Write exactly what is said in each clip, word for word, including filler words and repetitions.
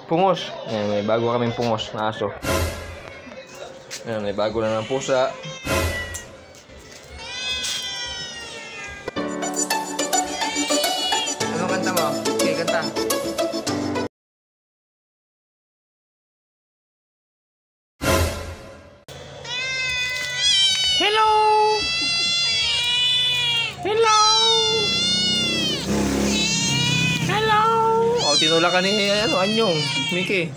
pungos. Ayan, may bago kaming pungos na aso. Ayan, may bago na ng pusa. Anong kanta mo? Okay, kanta. Hello! Hello! Hello! O, oh, tinula ka ni, ano, Anyong, Mickey.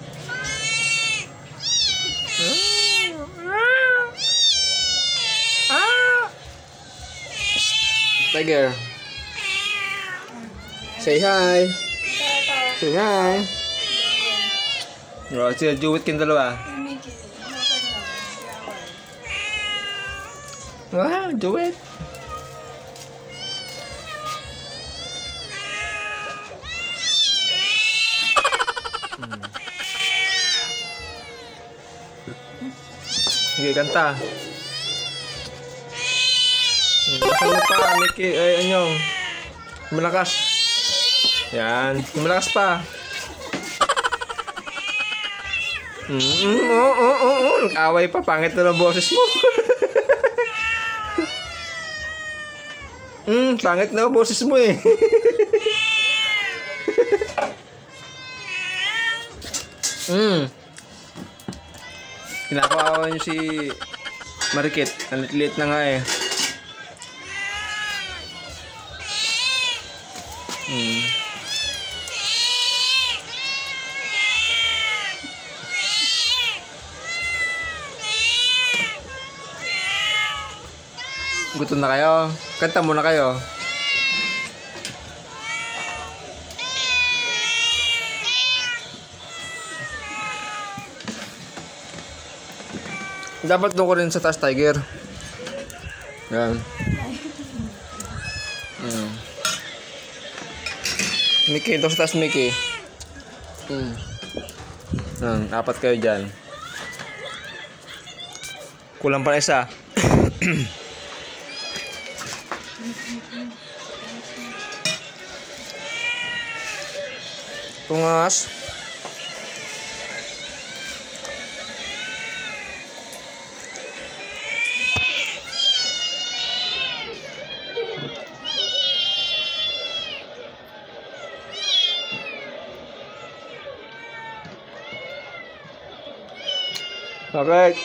Ah! Tiger. Say hi. Say hi. O, sila Jewett kayong dalawa. Wow, Jewett. Sige, kanta. Basta mo pa, Mickey. Ay, Anyong. Malakas. Yan. Malakas pa. Mm, mm, oh, oh, oh, oh. Nag-away pa. Pangit na ng boses mo. Hmm, pangit na ang boses mo eh. Hmm. Kinakawawa niyo si Marikit. Ang lit-lit na nga eh. Hmm. Gutom na kayo? Kanta muna kayo. Dapat doon ko rin sa taas, Tiger. Yan. Yan. Mickey, doon sa taas, Mickey. Hmm. Yan, apat kayo dyan. Kulang pa na isa. Tungas. Alright.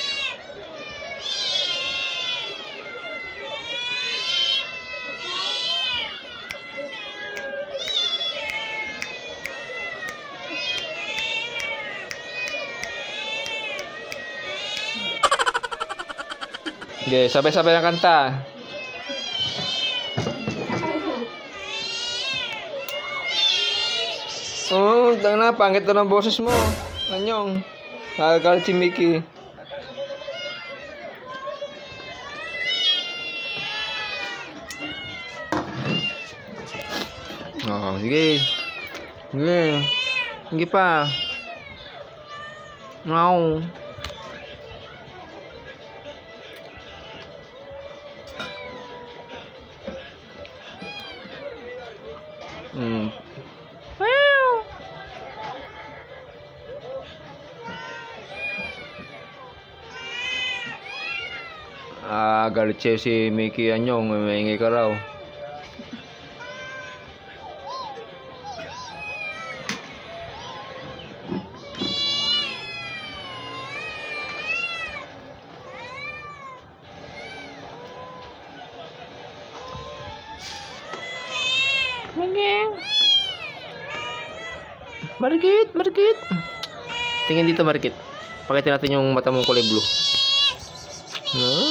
Okay, sabay-sabay ng kanta. Oh, tang na, pangit na ng boses mo. Anyong. Nakagalit si Mickey. Oh, sige. Sige. Sige pa. No. Hmm. Ah, galit siya si Mickey Anyong, maingay ka raw. Marikit, Marikit. Tingin dito, Marikit. Pakita natin yung mata mong kulay blue. No?